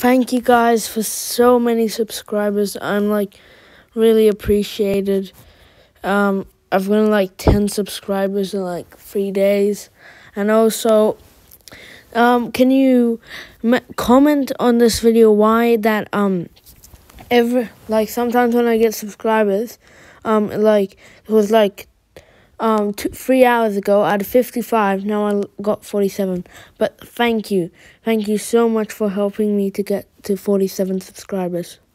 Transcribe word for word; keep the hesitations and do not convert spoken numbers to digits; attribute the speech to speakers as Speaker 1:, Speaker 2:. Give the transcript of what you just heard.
Speaker 1: thank you guys for so many subscribers. I'm like really appreciated. Um, I've gotten like ten subscribers in like three days, and also, um, can you m comment on this video why that um every like sometimes when I get subscribers, um, like it was like. Um, two, three hours ago, I had fifty-five, now I got forty-seven. But thank you. Thank you so much for helping me to get to forty-seven subscribers.